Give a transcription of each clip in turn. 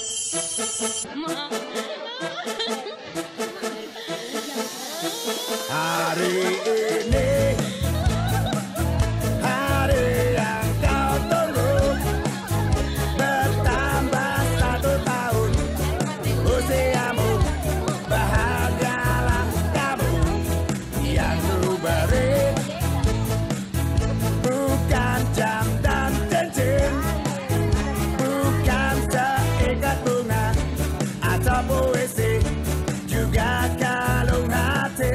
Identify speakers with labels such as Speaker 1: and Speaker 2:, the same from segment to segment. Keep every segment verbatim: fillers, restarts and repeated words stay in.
Speaker 1: Hari ini hari yang kau tunggu, bertambah satu tahun usiamu, bahagialah kamu. Yang ku beri bukan jam dan cincin, bukan seikat bunga atau puisi, juga kalung hati.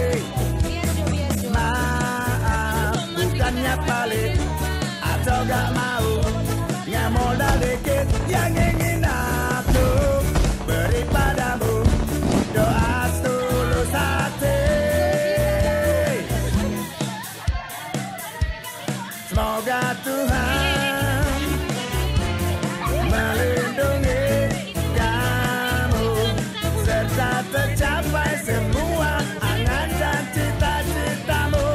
Speaker 1: Maaf, bukannya pelit atau gak mau, nggak modal dikit yang ingin aku beri padamu, doa setulus hati. Semoga Tuhan melindungi kamu, serta tercapai semua angan dan cita-citamu.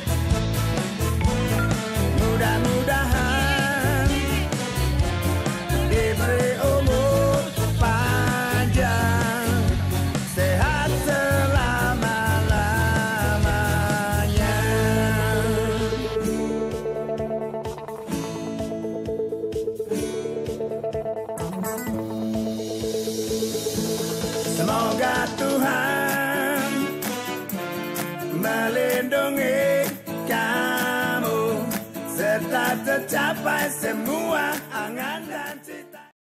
Speaker 1: Mudah-mudahan diberi umur panjang, sehat selama-lamanya. Semoga Tuhan melindungi kamu, serta tercapai semua